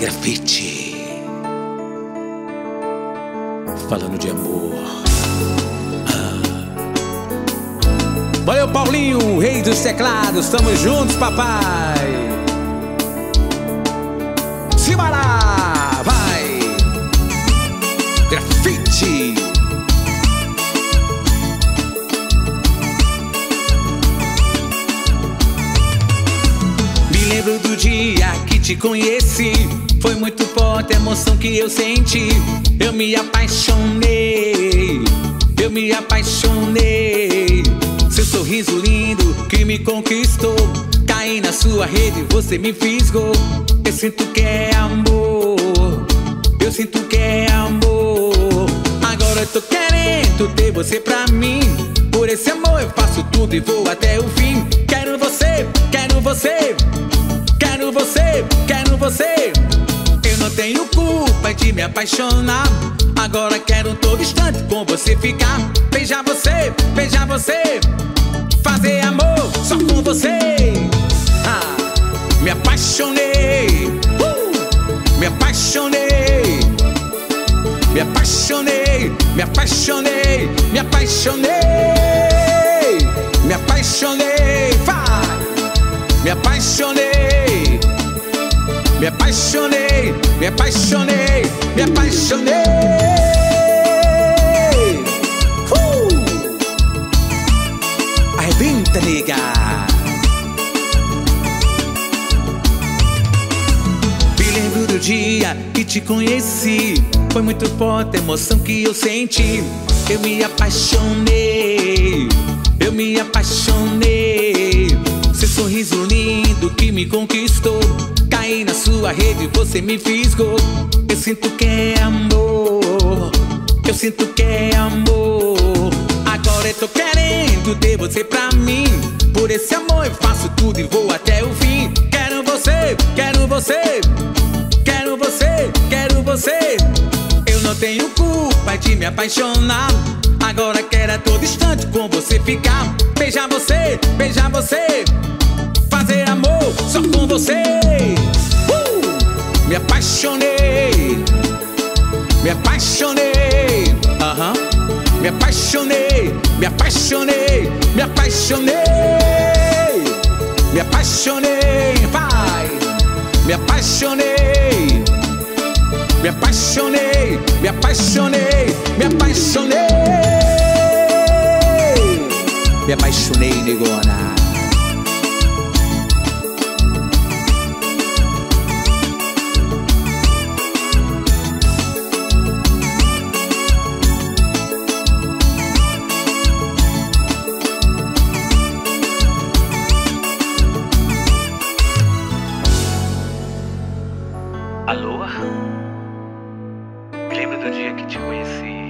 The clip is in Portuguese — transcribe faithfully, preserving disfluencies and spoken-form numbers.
Grafite, falando de amor. ah. Valeu, Paulinho, rei dos teclados. Tamo juntos, papai. Simbora, vai. Grafite. Me lembro do dia que te conheci. Foi muito forte a emoção que eu senti. Eu me apaixonei, eu me apaixonei. Seu sorriso lindo que me conquistou. Caí na sua rede, você me fisgou. Eu sinto que é amor, eu sinto que é amor. Agora eu tô querendo ter você pra mim. Por esse amor eu faço tudo e vou até o fim. Quero você, quero você, quero você, quero você. Eu não tenho culpa de me apaixonar. Agora quero todo instante com você ficar. Beijar você, beijar você, fazer amor só com você. ah, Me apaixonei, uh, me apaixonei, me apaixonei, me apaixonei, me apaixonei, me apaixonei, vai. Me apaixonei, me apaixonei, me apaixonei, me apaixonei. uh! Arrebenta, nega. Me lembro do dia que te conheci. Foi muito forte a emoção que eu senti. Eu me apaixonei, eu me apaixonei. Seu sorriso lindo que me conquistou. Caí na sua rede, você me fisgou. Eu sinto que é amor, eu sinto que é amor. Agora eu tô querendo ter você pra mim. Por esse amor eu faço tudo e vou até o fim. Quero você, quero você, quero você, quero você. Eu não tenho culpa de me apaixonar. Agora quero a todo instante com você ficar. Beijar você, beijar você, fazer amor só com você. uh! Me apaixonei, me apaixonei, uh-huh. Me apaixonei, me apaixonei, me apaixonei, me apaixonei, vai. Me apaixonei, me apaixonei, me apaixonei, me apaixonei, me apaixonei, negona. Alô? Me lembro do dia que te conheci.